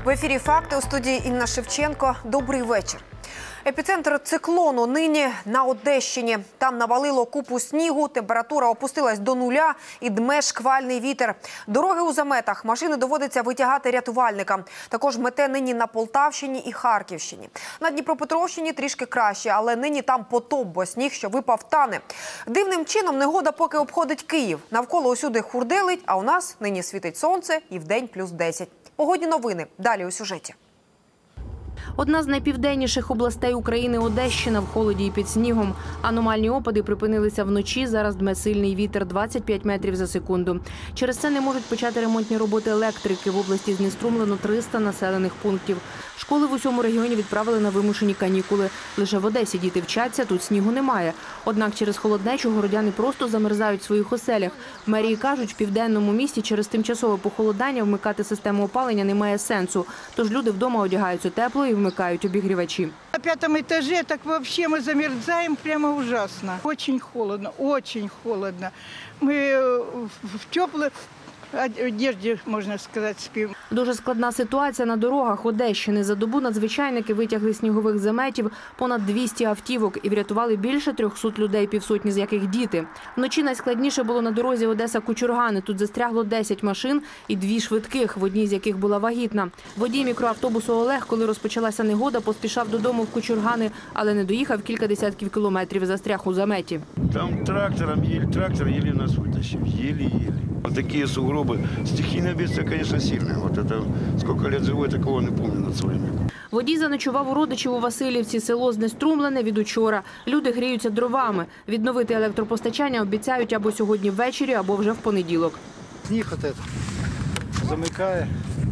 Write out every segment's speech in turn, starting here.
В ефірі «Факти», у студії Інна Шевченко. Добрий вечір. Епіцентр циклону нині на Одещині. Там навалило купу снігу, температура опустилась до нуля і дме шквальний вітер. Дороги у заметах, машини доводиться витягати рятувальникам. Також мете нині на Полтавщині і Харківщині. На Дніпропетровщині трішки краще, але нині там потоп, бо сніг, що випав, тане. Дивним чином негода поки обходить Київ. Навколо усюди хурделить, а у нас нині світить сонце і вдень плюс 10. Погодні новини. Далі у сюжеті. Одна з найпівденніших областей України – Одещина, в холоді і під снігом. Аномальні опади припинилися вночі, зараз дме сильний вітер 25 метрів за секунду. Через це не можуть почати ремонтні роботи електрики. В області знеструмлено 300 населених пунктів. Школи в усьому регіоні відправили на вимушені канікули. Лише в Одесі діти вчаться, тут снігу немає. Однак через холоднечу городяни просто замерзають в своїх оселях. В мерії кажуть, в південному місті через тимчасове похолодання вмикати систему опалення немає сенсу. Тож люди вдома одягаються тепло і вмикають обігрівачі. На 5-му этаже так вообще мы замерзаем прямо ужасно. Очень холодно, очень холодно. Мы в теплой одежде, можна сказати, спимо. Дуже складна ситуація на дорогах Одещини. За добу надзвичайники витягли снігових заметів понад 200 автівок і врятували більше 300 людей, півсотні з яких діти. Вночі найскладніше було на дорозі Одеса-Кучургани. Тут застрягло 10 машин і 2 швидких, в одній з яких була вагітна. Водій мікроавтобусу Олег, коли розпочалася негода, поспішав додому в Кучургани, але не доїхав кілька десятків кілометрів, застряг у заметі. Там трактор еле нас вытащил, еле-еле. Вот такие сугробы. Стихийное бедствие, конечно, сильное. Вот это сколько лет живу, я такого не помню над своими. Водій заночував у родичів у Василівці. Село знеструмлене від учора. Люди гріються дровами. Відновити електропостачання обіцяють або сьогодні ввечері, або вже в понеділок. Сніг замикає.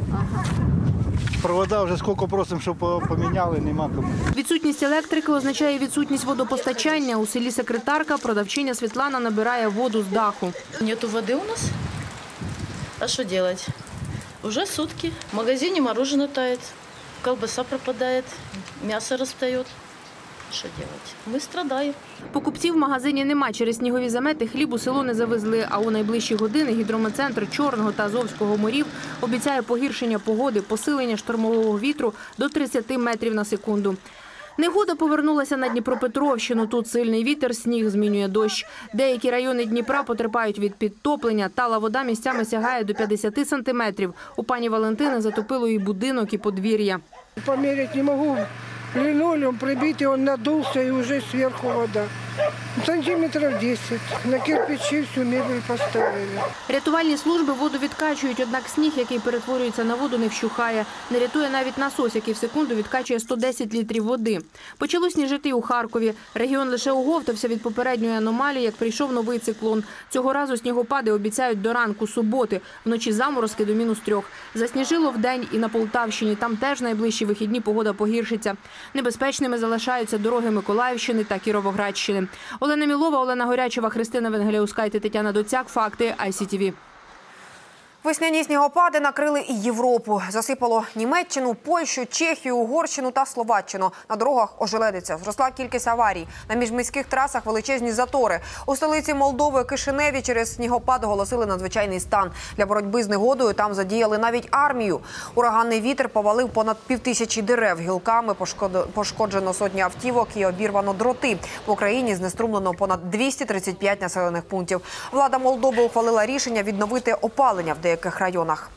Провода вже скільки просимо, щоб поміняли, нема кому. Відсутність електрики означає відсутність водопостачання. У селі Секретарка продавчиня Світлана набирає воду з даху. Нету воды у нас. А что делать? Уже сутки. В магазине мороженое тает, колбаса пропадает, мясо растает. Що делать? Ми страдаємо. Покупців в магазині нема. Через снігові замети хліб у село не завезли. А у найближчі години гідрометцентр Чорного та Азовського морів обіцяє погіршення погоди, посилення штормового вітру до 30 метрів на секунду. Негода повернулася на Дніпропетровщину. Тут сильний вітер, сніг змінює дощ. Деякі райони Дніпра потерпають від підтоплення. Тала вода місцями сягає до 50 сантиметрів. У пані Валентини затопило і будинок, і подвір'я. Померить не можу. Линолеум прибитый, он надулся, и уже сверху вода. Сантиметров 10. На кирпичи всю мебель поставили. Рятувальні служби воду відкачують, однак сніг, який перетворюється на воду, не вщухає. Не рятує навіть насос, який в секунду відкачує 110 літрів води. Почало сніжити і у Харкові. Регіон лише оговтався від попередньої аномалії, як прийшов новий циклон. Цього разу снігопади обіцяють до ранку суботи. Вночі заморозки до -3. Засніжило вдень і на Полтавщині. Там теж найближчі вихідні погода погіршиться. Небезпечними залишаються дороги Миколаївщини та Кіровоградщини. Олена Мілова, Олена Горячева, Христина Венгеляускайте, Тетяна Доцяк. Факти ICTV. Весняні снігопади накрили і Європу. Засипало Німеччину, Польщу, Чехію, Угорщину та Словаччину. На дорогах ожеледиться. Зросла кількість аварій. На міжміських трасах величезні затори. У столиці Молдови Кишиневі через снігопад оголосили надзвичайний стан. Для боротьби з негодою там задіяли навіть армію. Ураганний вітер повалив понад 5000 дерев. Гілками пошкоджено сотні автівок і обірвано дроти. В Україні знеструмлено понад 235 населених пунктів. Влада Молдови ухвалила рішення відновити опалення в деяких районах.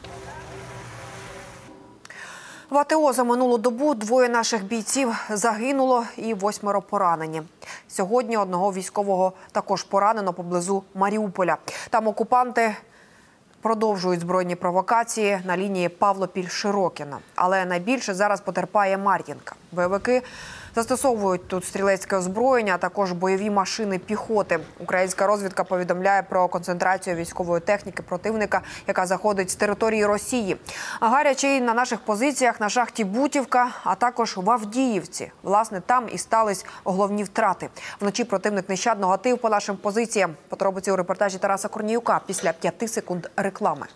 В АТО за минулу добу 2 наших бійців загинуло і 8 поранені. Сьогодні одного військового також поранено поблизу Маріуполя. Там окупанти продовжують збройні провокації на лінії Павлопіль-Широкіно. Але найбільше зараз потерпає Мар'їнка. Бойовики застосовують тут стрілецьке озброєння, а також бойові машини піхоти. Українська розвідка повідомляє про концентрацію військової техніки противника, яка заходить з території Росії. А гаряче і на наших позиціях на шахті Бутівка, а також в Авдіївці. Власне, там і стались головні втрати. Вночі противник нещадно гатив по нашим позиціям. Подробиці у репортажі Тараса Корніюка після 5 секунд реклами.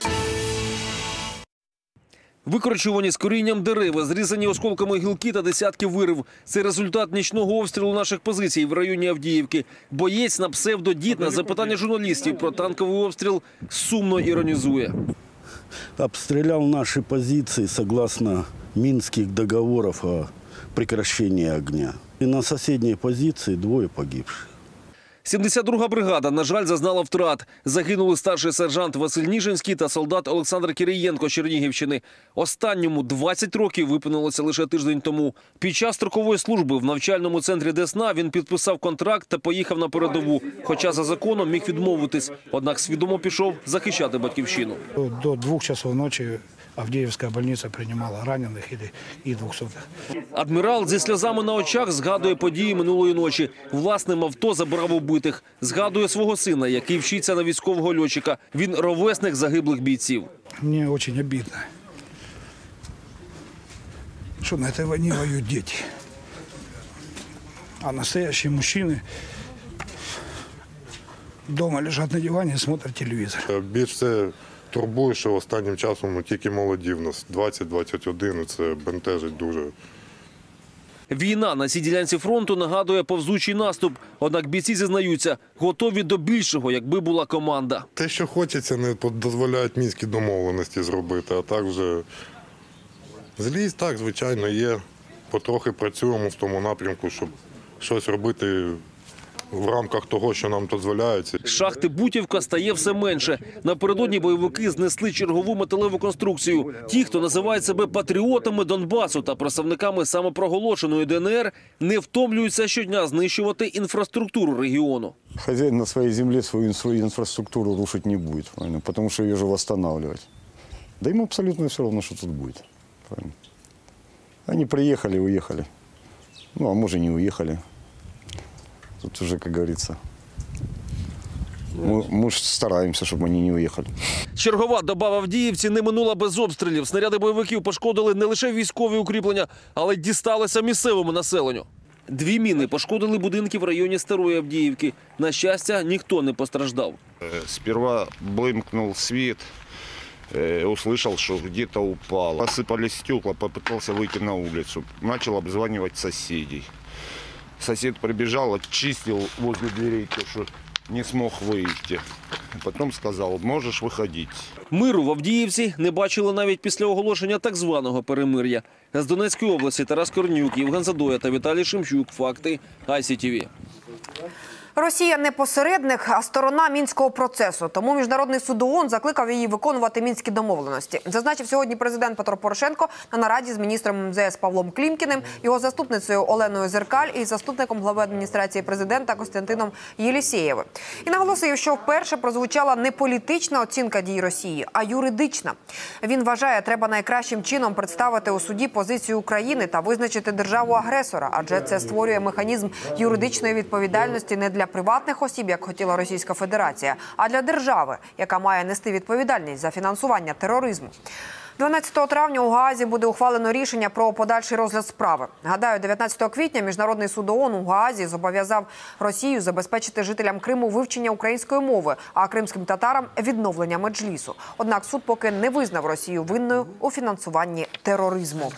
Викорчувані з корінням дерева, зрізані осколками гілки та десятки вирв. Це результат нічного обстрілу наших позицій в районі Авдіївки. Боєць на псевдо-Дід на запитання журналістів про танковий обстріл сумно іронізує. обстрелял наши позиции согласно Минских договоров о прекращении огня. И на соседней позиции 2 погибших. 72-га бригада, на жаль, зазнала втрат. Загинули старший сержант Василь Ніжинський та солдат Олександр Кирієнко з Чернігівщини. Останньому 20 років виповнилося лише тиждень тому. Під час строкової служби в навчальному центрі Десна він підписав контракт та поїхав на передову. Хоча за законом міг відмовитись. Однак свідомо пішов захищати батьківщину. До 2 часов ночи Авдеевская больница принимала раненых и 200-х. Адмірал зі сльозами на очах згадує події минулої ночі. Власним авто забрав убитих. Згадує свого сина, який вчиться на військового льотчика. Він ровесник загиблих бійців. Мне очень обидно, что на этой войне воюют дети. А настоящие мужчины дома лежат на диване и смотрят телевизор. Більше турбує, що останнім часом тільки молоді в нас, 20-21, і це бентежить дуже. Війна на цій ділянці фронту нагадує повзучий наступ. Однак бійці зізнаються, готові до більшого, якби була команда. Те, що хочеться, не дозволяють мінські домовленості зробити, а так вже злість, так, звичайно, є. Потрохи працюємо в тому напрямку, щоб щось робити в рамках того, що нам дозволяється. З шахти Бутівка стає все менше. Напередодні бойовики знесли чергову металеву конструкцію. Ті, хто називають себе патріотами Донбасу та представниками самопроголошеної ДНР, не втомлюються щодня знищувати інфраструктуру регіону. Хозяин на своей земле свою инфраструктуру рушить не будет, правильно? Потому что ее же восстанавливать. Да ему абсолютно все равно, что тут будет. Правильно? Они приехали, уехали. Ну, а может, не уехали. Тут уже, как говорится, мы стараемся, чтобы они не уехали. Чергова доба в Авдіївці не минула без обстрілів. Снаряди бойовиків пошкодили не лише військові укріплення, але й дісталися місцевому населенню. 2 міни пошкодили будинки в районі Старої Авдіївки. На щастя, ніхто не постраждав. Сперва блимкнул свет, услышал, что где-то упало. Посыпались стекла, попытался выйти на улицу. Начал обзванивать соседей. Сосед прибежал, очистил возле дверей то, что не смог выйти. Потом сказал, можешь выходить. Миру в Авдіївці не бачили навіть після оголошення так званого перемир'я. З Донецької області Тарас Корнюк, Євген Задоя та Віталій Шемчук. Факти ICTV. Росія не посередник, а сторона Мінського процесу. Тому Міжнародний суд ООН закликав її виконувати Мінські домовленості. Зазначив сьогодні президент Петро Порошенко на нараді з міністром МЗС Павлом Клімкіним, його заступницею Оленою Зеркаль і заступником глави адміністрації президента Костянтином Єлісєєвим. І наголосив, що вперше прозвучала не політична оцінка дій Росії, а юридична. Він вважає, треба найкращим чином представити у суді позицію України та визначити державу-агресора, адже це створює механізм юридичної відповідальності не для приватних осіб, як хотіла Російська Федерація, а для держави, яка має нести відповідальність за фінансування тероризму. 12 травня у Гаазі буде ухвалено рішення про подальший розгляд справи. Гадаю, 19 квітня Міжнародний суд ООН у Гаазі зобов'язав Росію забезпечити жителям Криму вивчення української мови, а кримським татарам – відновлення меджлісу. Однак суд поки не визнав Росію винною у фінансуванні тероризму.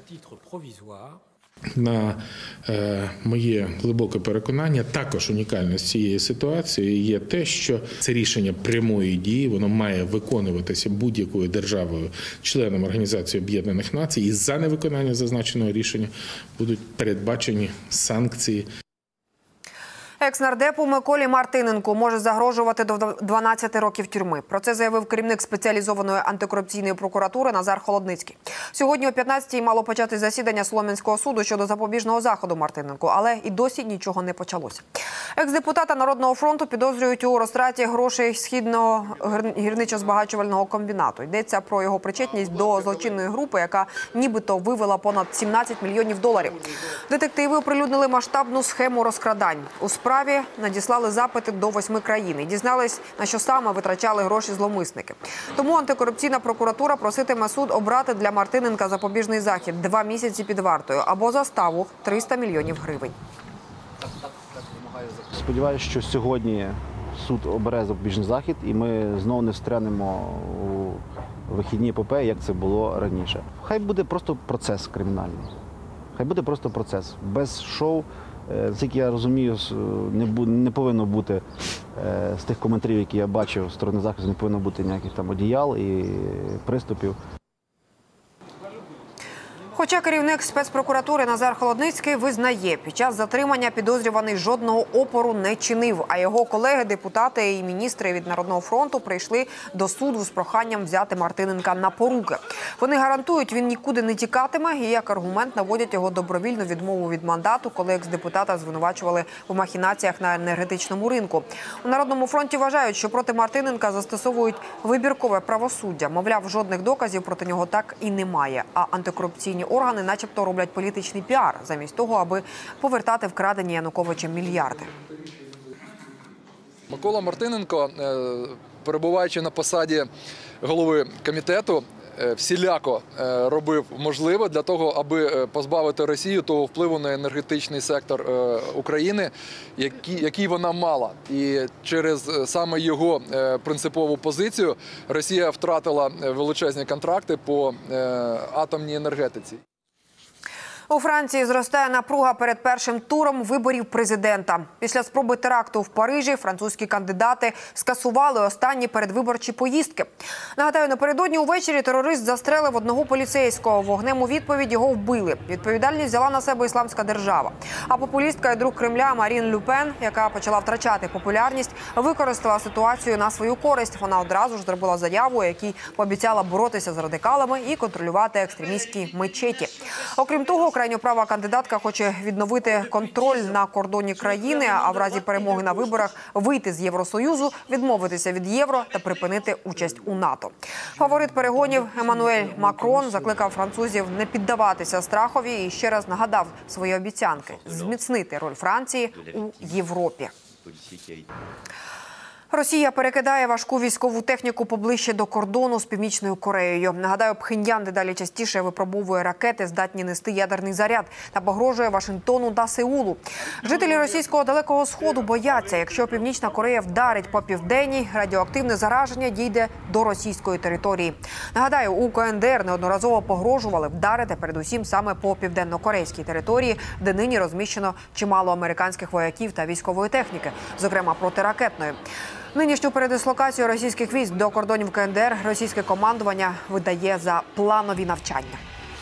На моє глибоке переконання, також унікальність цієї ситуації є те, що це рішення прямої дії, воно має виконуватися будь-якою державою, членом Організації Об'єднаних Націй, і за невиконання зазначеного рішення будуть передбачені санкції. Екс-нардепу Миколі Мартиненку може загрожувати до 12 років тюрми. Про це заявив керівник спеціалізованої антикорупційної прокуратури Назар Холодницький. Сьогодні о 15-й мало почати засідання Солом'янського суду щодо запобіжного заходу Мартиненку, але і досі нічого не почалося. Екс-депутата Народного фронту підозрюють у розтраті грошей Східного гірничо-збагачувального комбінату. Йдеться про його причетність до злочинної групи, яка нібито вивела понад 17 мільйонів доларів. Детективи оприлюднили масштабну схему розкрадань. У справі надіслали запити до 8 країн і дізнались, на що саме витрачали гроші зловмисники. Тому антикорупційна прокуратура проситиме суд обрати для Мартиненка запобіжний захід – 2 місяці під вартою або заставу – 300 мільйонів гривень. Сподіваюся, що сьогодні суд обере запобіжний захід і ми знову не встрянемо у вихідні епопеї, як це було раніше. Хай буде просто процес кримінальний. Хай буде просто процес, без шоу, Наскільки я розумію, не повинно бути з тих коментарів, які я бачив з сторони захисту, не повинно бути ніяких там одіял і приступів. Хоча керівник спецпрокуратури Назар Холодницький визнає, під час затримання підозрюваний жодного опору не чинив, а його колеги, депутати і міністри від Народного фронту прийшли до суду з проханням взяти Мартиненка на поруки. Вони гарантують, він нікуди не тікатиме і як аргумент наводять його добровільну відмову від мандату, коли екс-депутата звинувачували у махінаціях на енергетичному ринку. У Народному фронті вважають, що проти Мартиненка застосовують вибіркове правосуддя. Мовляв, жодних доказів проти нього так і немає, а антикорупційні органи начебто роблять політичний піар, замість того, аби повертати вкрадені Януковичем мільярди. Микола Мартиненко, перебуваючи на посаді голови комітету, всіляко робив можливе для того, аби позбавити Росію того впливу на енергетичний сектор України, який вона мала. І через саме його принципову позицію Росія втратила величезні контракти по атомній енергетиці. У Франції зростає напруга перед першим туром виборів президента. Після спроби теракту в Парижі французькі кандидати скасували останні передвиборчі поїздки. Нагадаю, напередодні увечері терорист застрелив одного поліцейського. Вогнем у відповідь його вбили. Відповідальність взяла на себе Ісламська держава. А популістка і друг Кремля Марін Ле Пен, яка почала втрачати популярність, використала ситуацію на свою користь. Вона одразу ж зробила заяву, у якій пообіцяла боротися з радикалами і контролювати екстремістські мечеті. Окрім того, крайньоправа кандидатка хоче відновити контроль на кордоні країни, а в разі перемоги на виборах вийти з Євросоюзу, відмовитися від євро та припинити участь у НАТО. Фаворит перегонів Еммануель Макрон закликав французів не піддаватися страхові і ще раз нагадав свої обіцянки – зміцнити роль Франції у Європі. Росія перекидає важку військову техніку поближче до кордону з Північною Кореєю. Нагадаю, Пхеньян дедалі частіше випробовує ракети, здатні нести ядерний заряд, та погрожує Вашингтону та Сеулу. Жителі російського Далекого Сходу бояться, якщо Північна Корея вдарить по південній, радіоактивне зараження дійде до російської території. Нагадаю, у КНДР неодноразово погрожували вдарити передусім саме по південно-корейській території, де нині розміщено чимало американських вояків та військової техніки, зокрема протиракетної. Нинішню передислокацію російських військ до кордонів КНДР російське командування видає за планові навчання.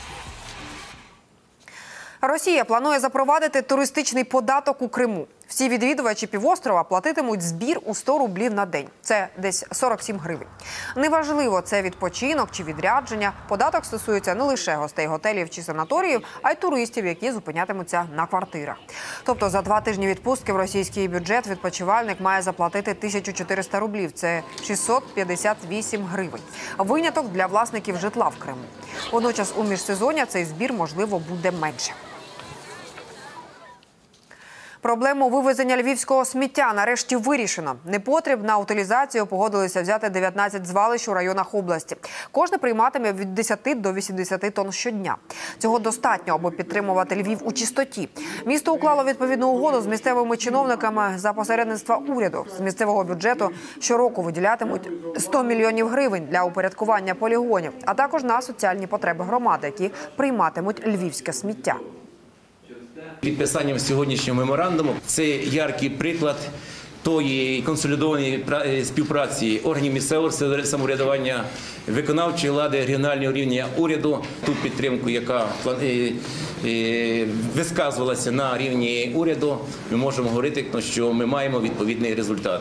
Росія планує запровадити туристичний податок у Криму. Всі відвідувачі півострова платитимуть збір у 100 рублів на день. Це десь 47 гривень. Неважливо, це відпочинок чи відрядження. Податок стосується не лише гостей готелів чи санаторіїв, а й туристів, які зупинятимуться на квартирах. Тобто за 2 тижні відпустки в російський бюджет відпочивальник має заплатити 1400 рублів. Це 658 гривень. Виняток для власників житла в Криму. Водночас у міжсезоння цей збір, можливо, буде менше. Проблему вивезення львівського сміття нарешті вирішено. Непотріб на утилізацію погодилися взяти 19 звалищ у районах області. Кожне прийматиме від 10 до 80 тонн щодня. Цього достатньо, аби підтримувати Львів у чистоті. Місто уклало відповідну угоду з місцевими чиновниками за посередництва уряду. З місцевого бюджету щороку виділятимуть 100 мільйонів гривень для упорядкування полігонів, а також на соціальні потреби громади, які прийматимуть львівське сміття. Підписанням сьогоднішнього меморандуму – це яркий приклад тої консолідованої співпраці органів місцевого самоврядування, виконавчої влади, регіонального рівня уряду. Ту підтримку, яка висказувалася на рівні уряду, ми можемо говорити, що ми маємо відповідний результат.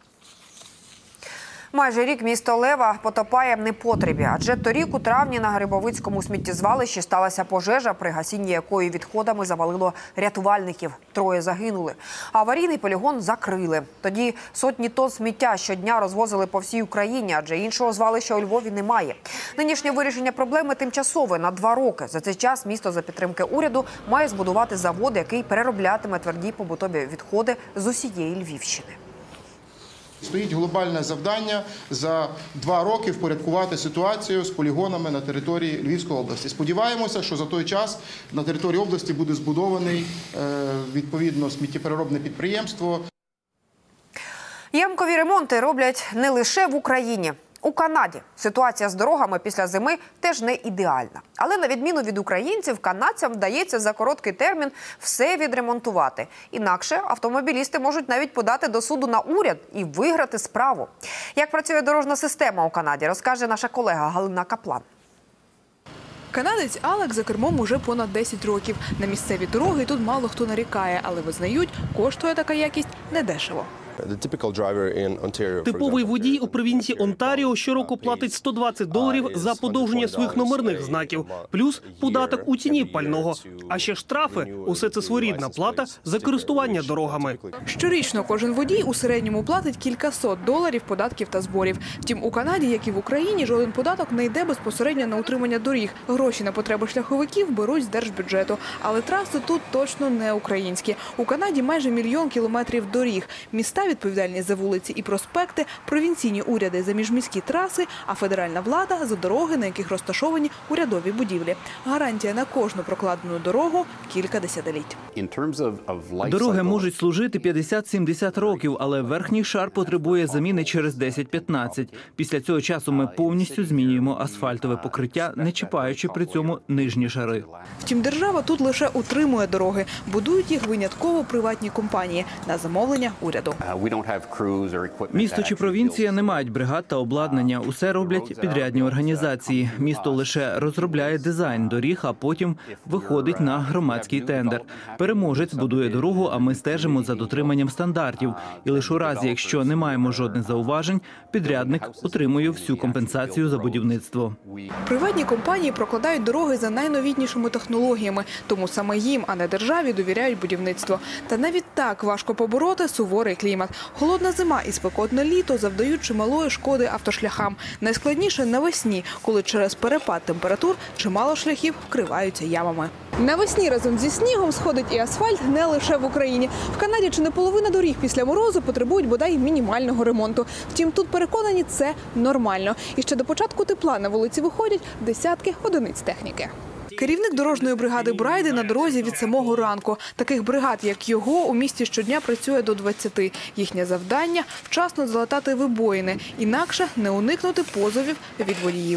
Майже рік місто Лева потопає в непотребі, адже торік у травні на Грибовицькому сміттєзвалищі сталася пожежа, при гасінні якої відходами завалило рятувальників. 3 загинули. Аварійний полігон закрили. Тоді сотні тонн сміття щодня розвозили по всій Україні, адже іншого звалища у Львові немає. Нинішнє вирішення проблеми тимчасове на 2 роки. За цей час місто за підтримки уряду має збудувати завод, який перероблятиме тверді побутові відходи з усієї Львівщини. Стоїть глобальне завдання за 2 роки впорядкувати ситуацію з полігонами на території Львівської області. Сподіваємося, що за той час на території області буде збудований відповідно сміттєпереробне підприємство. Ямкові ремонти роблять не лише в Україні. У Канаді ситуація з дорогами після зими теж не ідеальна. Але на відміну від українців, канадцям вдається за короткий термін все відремонтувати. Інакше автомобілісти можуть навіть подати до суду на уряд і виграти справу. Як працює дорожна система у Канаді, розкаже наша колега Галина Каплан. Канадець Алек за кермом уже понад 10 років. На місцеві дороги тут мало хто нарікає, але визнають, коштує така якість недешево. Типовий водій у провінції Онтаріо щороку платить $120 за подовження своїх номерних знаків, плюс податок у ціні пального. А ще штрафи – усе це своєрідна плата за користування дорогами. Щорічно кожен водій у середньому платить кількасот $, податків та зборів. Втім, у Канаді, як і в Україні, жоден податок не йде безпосередньо на утримання доріг. Гроші на потреби шляховиків беруть з держбюджету. Але траси тут точно не українські. У Канаді майже 1 мільйон кілометрів доріг. Міста відповідальні за вулиці і проспекти, провінційні уряди за міжміські траси, а федеральна влада за дороги, на яких розташовані урядові будівлі. Гарантія на кожну прокладену дорогу – кілька десятиліть. Дороги можуть служити 50-70 років, але верхній шар потребує заміни через 10-15. Після цього часу ми повністю змінюємо асфальтове покриття, не чіпаючи при цьому нижні шари. Втім, держава тут лише утримує дороги. Будують їх винятково приватні компанії на замовлення уряду. Місто чи провінція не мають бригад та обладнання. Усе роблять підрядні організації. Місто лише розробляє дизайн доріг, а потім виходить на громадський тендер. Переможець будує дорогу, а ми стежимо за дотриманням стандартів. І лише у разі, якщо не маємо жодних зауважень, підрядник отримує всю компенсацію за будівництво. Приватні компанії прокладають дороги за найновітнішими технологіями, тому саме їм, а не державі, довіряють будівництво. Та навіть так важко побороти суворий клімат. Холодна зима і спекотне літо завдають чималої шкоди автошляхам. Найскладніше навесні, коли через перепад температур чимало шляхів вкриваються ямами. Навесні разом зі снігом сходить і асфальт не лише в Україні. В Канаді чи не половина доріг після морозу потребують бодай мінімального ремонту. Втім, тут переконані, це нормально. І ще до початку тепла на вулиці виходять десятки одиниць техніки. Керівник дорожньої бригади Брайди на дорозі від самого ранку. Таких бригад, як його, у місті щодня працює до 20. Їхнє завдання – вчасно залатати вибоїни. Інакше не уникнути позовів від водіїв.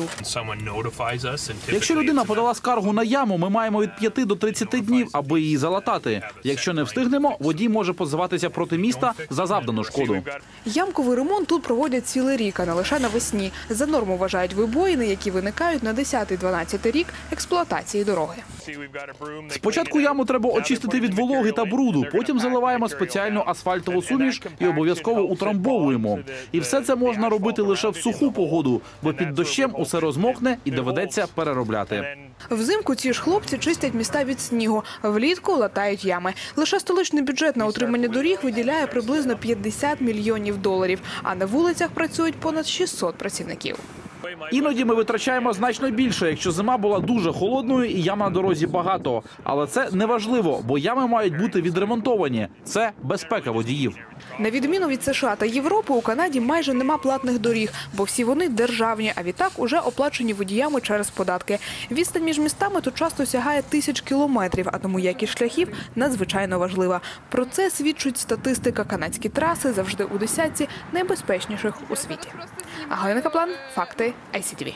Якщо людина подала скаргу на яму, ми маємо від 5 до 30 днів, аби її залатати. Якщо не встигнемо, водій може позиватися проти міста за завдану шкоду. Ямковий ремонт тут проводять цілий рік, а не лише навесні. За норму вважають вибоїни, які виникають на 10-12 рік експлуатації дороги. Спочатку яму треба очистити від вологи та бруду, потім заливаємо спеціальну асфальтову суміш і обов'язково утрамбовуємо. І все це можна робити лише в суху погоду, бо під дощем усе розмокне і доведеться переробляти. Взимку ці ж хлопці чистять міста від снігу, влітку латають ями. Лише столичний бюджет на утримання доріг виділяє приблизно $50 мільйонів, а на вулицях працюють понад 600 працівників. Іноді ми витрачаємо значно більше, якщо зима була дуже холодною і ям на дорозі багато. Але це не важливо, бо ями мають бути відремонтовані. Це безпека водіїв. На відміну від США та Європи, у Канаді майже нема платних доріг, бо всі вони державні, а відтак уже оплачені водіями через податки. Відстань між містами тут часто сягає 1000 кілометрів, а тому якість шляхів надзвичайно важлива. Про це свідчить статистика. Канадські траси завжди у десятці найбезпечніших у світі. Галина Каплан, факти ICTV.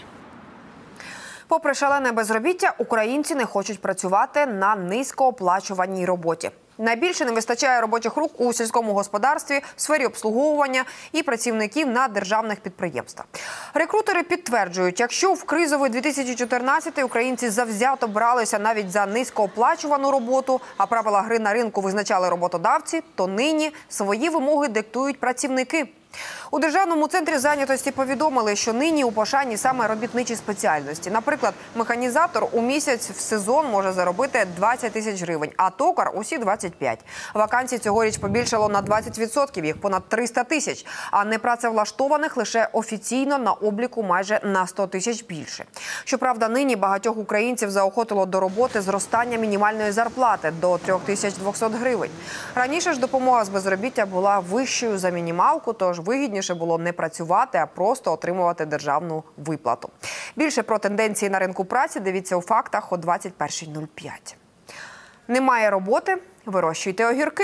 Попри шалене безробіття, українці не хочуть працювати на низькооплачуваній роботі. Найбільше не вистачає робочих рук у сільському господарстві, в сфері обслуговування і працівників на державних підприємствах. Рекрутери підтверджують, якщо в кризовий 2014 українці завзято бралися навіть за низькооплачувану роботу, а правила гри на ринку визначали роботодавці, то нині свої вимоги диктують працівники. У Державному центрі зайнятості повідомили, що нині у пошані саме робітничі спеціальності. Наприклад, механізатор у місяць в сезон може заробити 20 тисяч гривень, а токар – усі 25. Вакансій цьогоріч побільшало на 20%, їх понад 300 тисяч. А непрацевлаштованих лише офіційно на обліку майже на 100 тисяч більше. Щоправда, нині багатьох українців заохотило до роботи зростання мінімальної зарплати до 3200 гривень. Раніше ж допомога з безробіття була вищою за мінімалку, тож вигідніше було не працювати, а просто отримувати державну виплату. Більше про тенденції на ринку праці дивіться у фактах о 21:05. Немає роботи – вирощуйте огірки.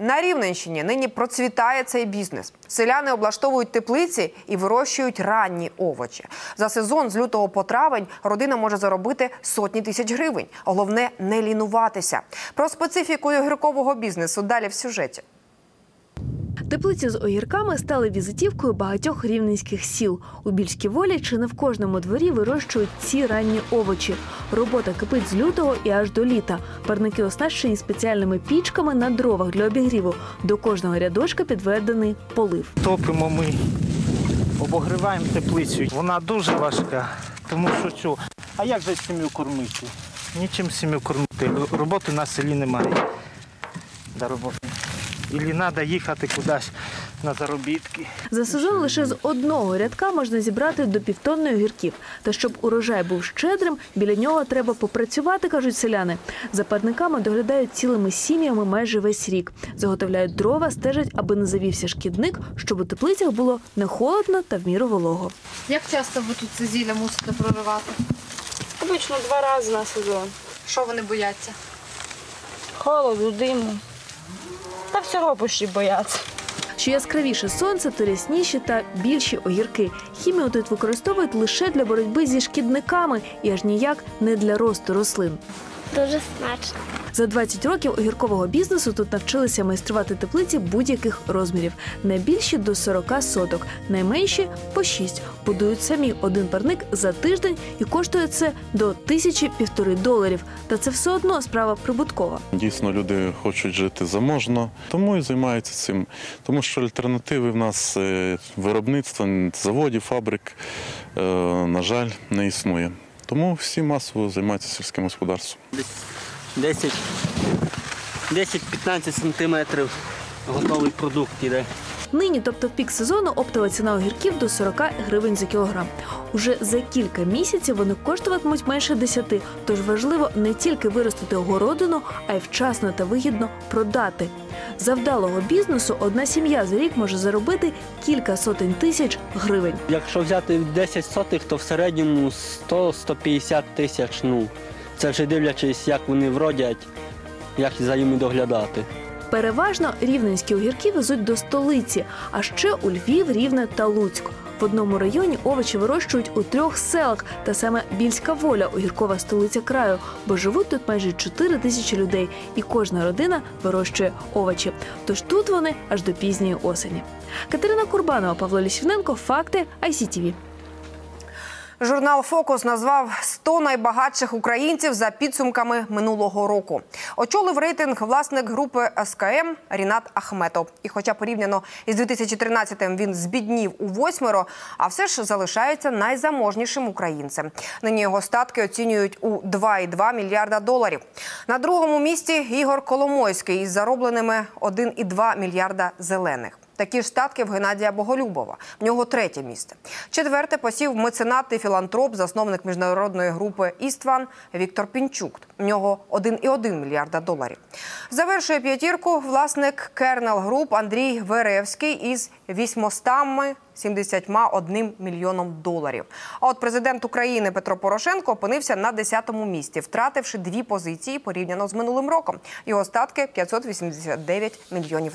На Рівненщині нині процвітає цей бізнес. Селяни облаштовують теплиці і вирощують ранні овочі. За сезон з лютого по травень родина може заробити сотні тисяч гривень. Головне – не лінуватися. Про специфіку огіркового бізнесу далі в сюжеті. Теплиці з огірками стали візитівкою багатьох рівненських сіл. У Більській Волі чи не в кожному дворі вирощують ці ранні овочі. Робота кипить з лютого і аж до літа. Парники оснащені спеціальними пічками на дровах для обігріву. До кожного рядочка підведений полив. Топимо ми, обогріваємо теплицю. Вона дуже важка, тому що цю. А як же сім'ю кормити? Нічим сім'ю кормити. Роботи на селі немає. До роботи. Ілі треба їхати кудись на заробітки. За сезон лише з одного рядка можна зібрати до півтонни огірків. Та щоб урожай був щедрим, біля нього треба попрацювати, кажуть селяни. За парниками доглядають цілими сім'ями майже весь рік. Заготовляють дрова, стежать, аби не завівся шкідник, щоб у теплицях було не холодно та в міру волого. Як часто ви тут це зілля мусите проривати? Обично 2 рази на сезон. Що вони бояться? Холоду, диму. Та всього почти бояться. Що яскравіше сонце, то рясніші та більші огірки. Хімію тут використовують лише для боротьби зі шкідниками і аж ніяк не для росту рослин. Дуже смачно. За 20 років огіркового бізнесу тут навчилися майструвати теплиці будь-яких розмірів. Найбільші – до 40 соток, найменші – по 6. Будують самі один парник за тиждень і коштує це до $1000–1500. Та це все одно справа прибуткова. Дійсно, люди хочуть жити заможно, тому і займаються цим. Тому що альтернативи в нас виробництва, заводів, фабрик, на жаль, не існує. Тому всі масово займаються сільським господарством. 10-15 сантиметрів готовий продукт іде. Нині, тобто в пік сезону, оптова ціна огірків до 40 гривень за кілограм. Уже за кілька місяців вони коштуватимуть менше 10. Тож важливо не тільки виростити городину, а й вчасно та вигідно продати. За вдалого бізнесу одна сім'я за рік може заробити кілька сотень тисяч гривень. Якщо взяти 10 сотих, то в середньому 100-150 тисяч. Це вже дивлячись, як вони вродять, як за ними доглядати. Переважно рівненські огірки везуть до столиці, а ще у Львів, Рівне та Луцьк. В одному районі овочі вирощують у 3 селах, та саме Більська Воля – огіркова столиця краю, бо живуть тут майже 4 тисячі людей, і кожна родина вирощує овочі. Тож тут вони аж до пізньої осені. Катерина Курбанова, Павло Лісівненко, Факти, ICTV. Журнал «Фокус» назвав 100 найбагатших українців за підсумками минулого року. Очолив рейтинг власник групи СКМ Рінат Ахметов. І хоча порівняно із 2013-м він збіднів у 8, а все ж залишається найзаможнішим українцем. Нині його статки оцінюють у $2,2 мільярда. На другому місці Ігор Коломойський із заробленими $1,2 мільярда зелених. Такі ж статки в Геннадія Боголюбова. В нього 3-е місце. 4-те посів меценат і філантроп, засновник міжнародної групи «Істван» Віктор Пінчук. В нього $1,1 мільярда. Завершує п'ятірку власник Кернел Груп Андрій Веревський із $871 мільйоном. А от президент України Петро Порошенко опинився на 10-му місці, втративши 2 позиції порівняно з минулим роком. Його статки – $589 мільйонів.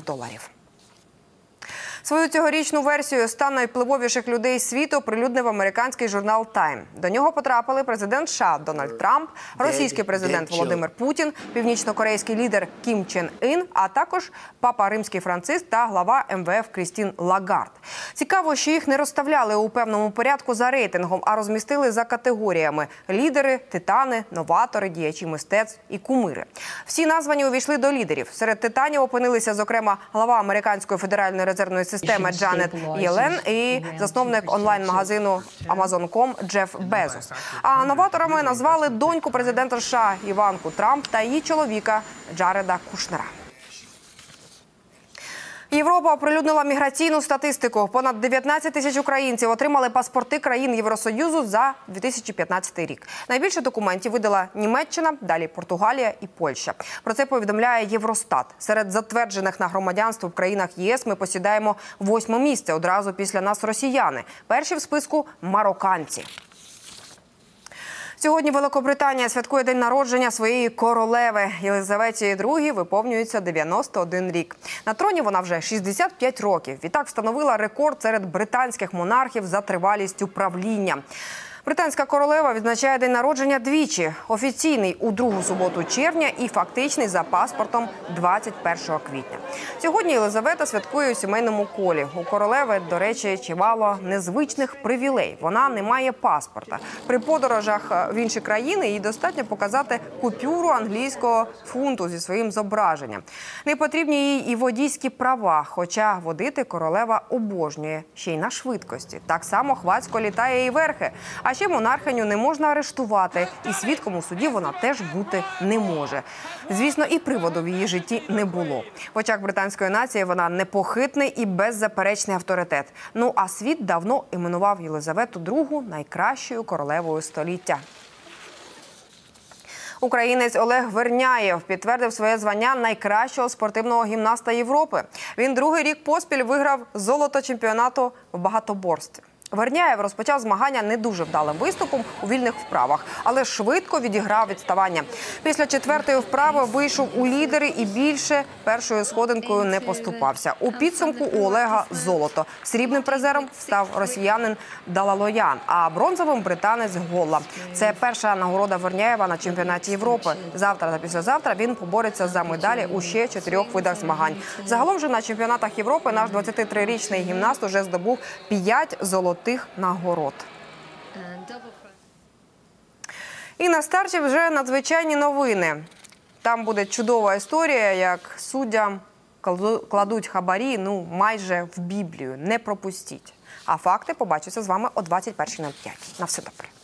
Свою цьогорічну версію «100 найвпливовіших людей світу» оприлюднив американський журнал «Тайм». До нього потрапили президент США Дональд Трамп, російський президент Володимир Путін, північно-корейський лідер Кім Чен Ін, а також папа Римський Франциск та глава МВФ Крістін Лагард. Цікаво, що їх не розставляли у певному порядку за рейтингом, а розмістили за категоріями – лідери, титани, новатори, діячі мистецтв і кумири. Всі названі увійшли до лідерів. Серед титанів опинилися, зокрема, глава американської федеральної резервної системи Джанет Єлен і засновник онлайн-магазину Amazon.com Джеф Безос. А новаторами назвали доньку президента США Іванку Трамп та її чоловіка Джареда Кушнера. Європа оприлюднила міграційну статистику. Понад 19 тисяч українців отримали паспорти країн Євросоюзу за 2015 рік. Найбільше документів видала Німеччина, далі Португалія і Польща. Про це повідомляє Євростат. Серед затверджених на громадянство в країнах ЄС ми посідаємо 8-ме місце, одразу після нас росіяни. Перші в списку – марокканці. Сьогодні Великобританія святкує день народження своєї королеви. Єлизаветі II виповнюється 91 рік. На троні вона вже 65 років. Відтак встановила рекорд серед британських монархів за тривалістю правління. Британська королева відзначає день народження двічі – офіційний у другу суботу червня і фактичний за паспортом 21 квітня. Сьогодні Єлизавета святкує у сімейному колі. У королеви, до речі, чимало незвичних привілей. Вона не має паспорта. При подорожах в інші країни їй достатньо показати купюру англійського фунту зі своїм зображенням. Не потрібні їй і водійські права, хоча водити королева обожнює, ще й на швидкості. Так само хвацько літає і верхи. А ще монархиню не можна арештувати, і свідком у суді вона теж бути не може. Звісно, і приводу в її житті не було. В очах британської нації вона непохитний і беззаперечний авторитет. Ну а світ давно іменував Єлизавету II найкращою королевою століття. Українець Олег Верняєв підтвердив своє звання найкращого спортивного гімнаста Європи. Він другий рік поспіль виграв золото чемпіонату в багатоборстві. Верняєв розпочав змагання не дуже вдалим виступом у вільних вправах, але швидко відіграв відставання. Після четвертої вправи вийшов у лідери і більше першою сходинкою не поступався. У підсумку у Олега золото. Срібним призером став росіянин Далалоян, а бронзовим – британець Голла. Це перша нагорода Верняєва на чемпіонаті Європи. Завтра та післязавтра він побореться за медалі у ще 4 видах змагань. Загалом же на чемпіонатах Європи наш 23-річний гімнаст уже здобув 5 золотих нагород. І на старті вже надзвичайні новини. Там буде чудова історія, як суддям кладуть хабарі, майже в Біблію. Не пропустіть. А факти побачуся з вами о 21:05. На все добре.